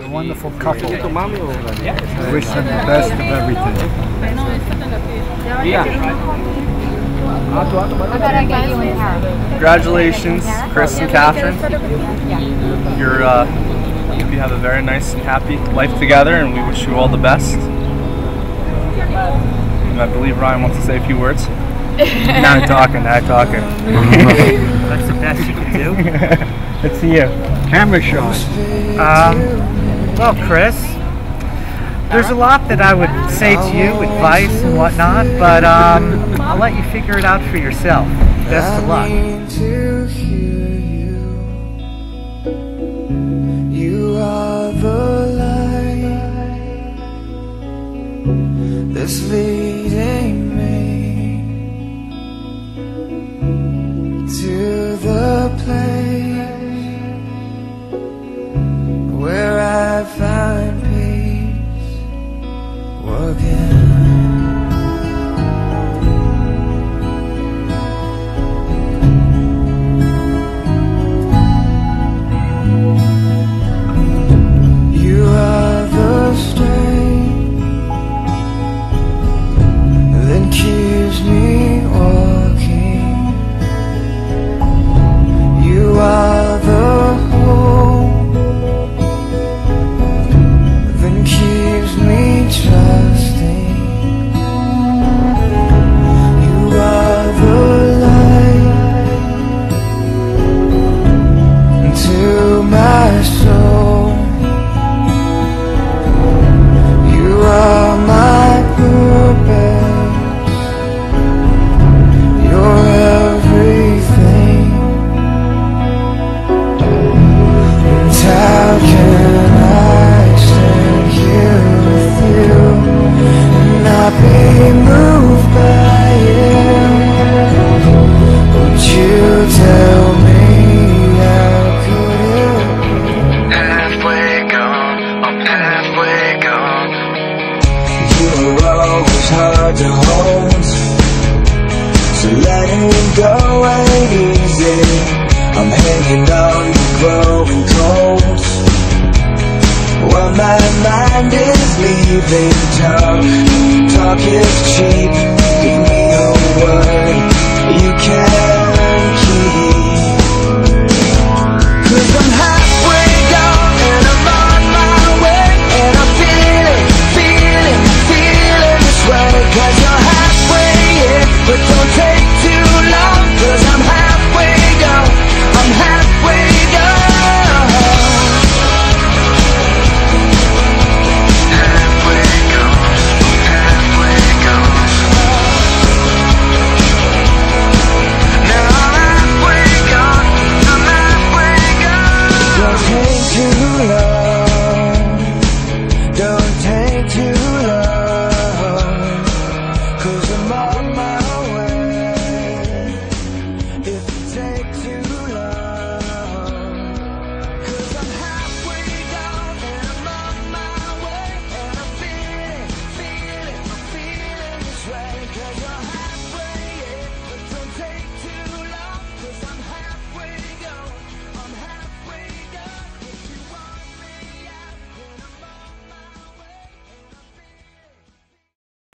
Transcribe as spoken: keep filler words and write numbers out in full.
a wonderful couple. I wish them the best of everything. Congratulations, Chris and Catherine. You're, uh, I hope you have a very nice and happy life together, and we wish you all the best. And I believe Ryan wants to say a few words. Now talking, now talking. That's the best you can do. It's you. Camera shot. Um, well, Chris, there's a lot that I would say to you, advice and whatnot, but um, I'll let you figure it out for yourself. Best of luck. You are the light that's leading me to the place where I find peace again. You are the strength that keeps me walking. You are the hope that keeps me trusting. You are the light to my soul. You are my purpose. You're everything. And how can I stand here with you and not be moved by you? Would you tell me how could it be? Halfway gone, I'm halfway gone. You were always hard to hold, so letting go ain't easy. I'm hanging on to growing cold. While my mind is leaving, talk, talk is cheap. Give me a word, you can't